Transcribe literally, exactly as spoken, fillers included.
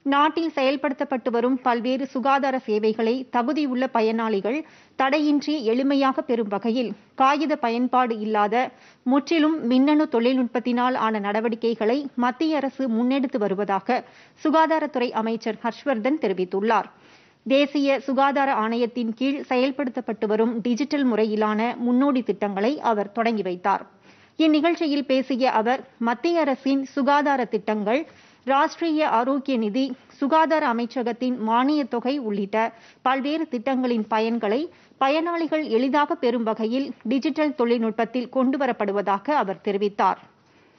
நாட்டில் செயல்படுத்தப்பட்டு வரும் பல்வேறு சுகாதார சேவைகளை தகுதியுள்ள பயனாளிகள் தடையின்றி எளிமையாக பெறும் வகையில் காகித பயன்பாடு இல்லாத முற்றிலும் மின்னணு தொழில்நுட்பத்தினால் ஆன நடவடிக்கைகளை மத்திய அரசு முன்னெடுத்து வருவதாக சுகாதாரத்துறை அமைச்சர் ஹர்ஷ்வர்தன் தெரிவித்துள்ளார். தேசிய சுகாதார ஆணையத்தின் கீழ் செயல்படுத்தப்பட்டு வரும் டிஜிட்டல் முறையிலான முன்னோடி திட்டங்களை அவர் தொடங்கி வைத்தார். இந்நிகழ்ச்சியில் பேசிய அவர், மத்திய அரசின் சுகாதார திட்டங்கள், ராஷ்டிரிய ஆரோக்கிய நிதி, சுகாதார அமைச்சகத்தின் மானியத் தொகை உள்ளிட்ட பல்வேறு திட்டங்களின் பயன்களை பயனாளிகள் எளிதாக பெறும் வகையில் டிஜிட்டல் தொழில்நுட்பத்தில் கொண்டுவரப்படுவதாக அவர் தெரிவித்தார்.